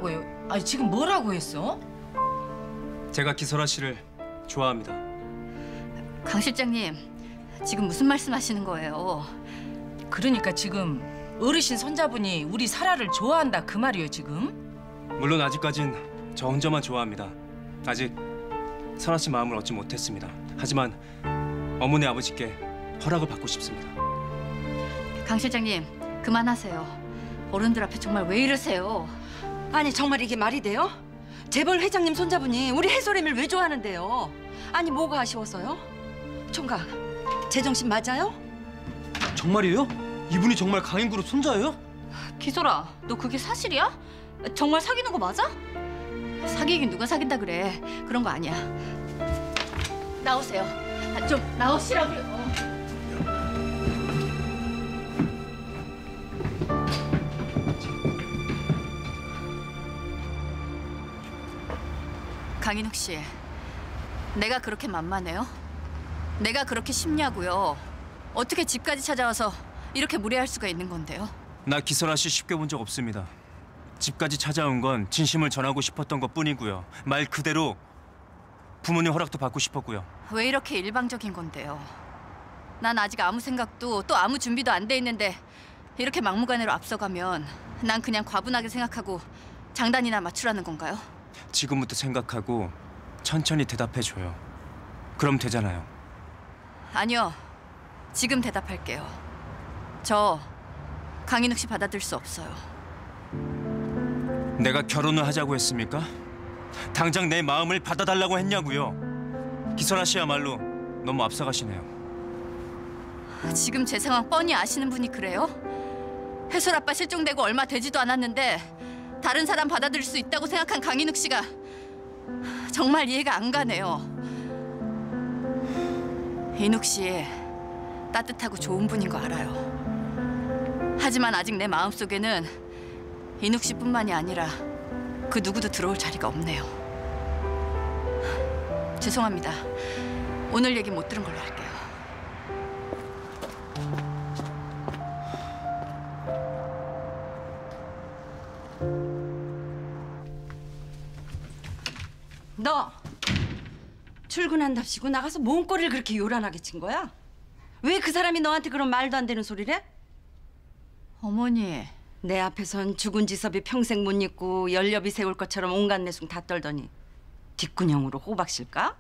뭐라고요? 아니 지금 뭐라고 했어? 제가 기설아 씨를 좋아합니다. 강 실장님, 지금 무슨 말씀하시는 거예요? 그러니까 지금 어르신 손자분이 우리 설아를 좋아한다 그 말이에요 지금? 물론 아직까진 저 혼자만 좋아합니다. 아직 설아 씨 마음을 얻지 못했습니다. 하지만 어머니 아버지께 허락을 받고 싶습니다. 강 실장님, 그만하세요. 어른들 앞에 정말 왜 이러세요? 아니 정말 이게 말이 돼요? 재벌 회장님 손자분이 우리 해솔이를 왜 좋아하는데요? 아니 뭐가 아쉬워서요? 총각, 제정신 맞아요? 정말이에요? 이분이 정말 강인그룹 손자예요? 기솔아, 너 그게 사실이야? 정말 사귀는 거 맞아? 사귀긴 누가 사귄다 그래. 그런 거 아니야. 나오세요. 좀 나오시라고요. 강인욱 씨, 내가 그렇게 만만해요? 내가 그렇게 쉽냐고요? 어떻게 집까지 찾아와서 이렇게 무례할 수가 있는 건데요? 나 기설아 씨 쉽게 본 적 없습니다. 집까지 찾아온 건 진심을 전하고 싶었던 것뿐이고요. 말 그대로 부모님 허락도 받고 싶었고요. 왜 이렇게 일방적인 건데요? 난 아직 아무 생각도 또 아무 준비도 안 돼 있는데 이렇게 막무가내로 앞서가면 난 그냥 과분하게 생각하고 장단이나 맞추라는 건가요? 지금부터 생각하고 천천히 대답해줘요. 그럼 되잖아요. 아니요. 지금 대답할게요. 저 강인욱 씨 받아들일 수 없어요. 내가 결혼을 하자고 했습니까? 당장 내 마음을 받아달라고 했냐고요. 기설아 씨야말로 너무 앞서가시네요. 지금 제 상황 뻔히 아시는 분이 그래요? 해솔 아빠 실종되고 얼마 되지도 않았는데 다른 사람 받아들일 수 있다고 생각한 강인욱 씨가 정말 이해가 안 가네요. 인욱 씨 따뜻하고 좋은 분인 거 알아요. 하지만 아직 내 마음속에는 인욱 씨뿐만이 아니라 그 누구도 들어올 자리가 없네요. 죄송합니다. 오늘 얘기 못 들은 걸로 할게요. 너 출근한답시고 나가서 뭔 꼴을 그렇게 요란하게 친 거야? 왜 그 사람이 너한테 그런 말도 안 되는 소리를 해? 어머니. 내 앞에선 죽은 지섭이 평생 못 잊고 열렵이 세울 것처럼 온갖 내숭 다 떨더니 뒷구녕으로 호박실까?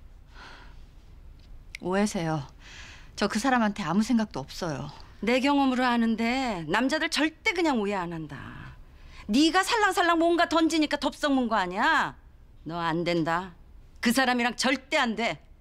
오해세요. 저 그 사람한테 아무 생각도 없어요. 내 경험으로 아는데 남자들 절대 그냥 오해 안 한다. 네가 살랑살랑 뭔가 던지니까 덥석 문 거 아니야? 너 안 된다. 그 사람이랑 절대 안 돼.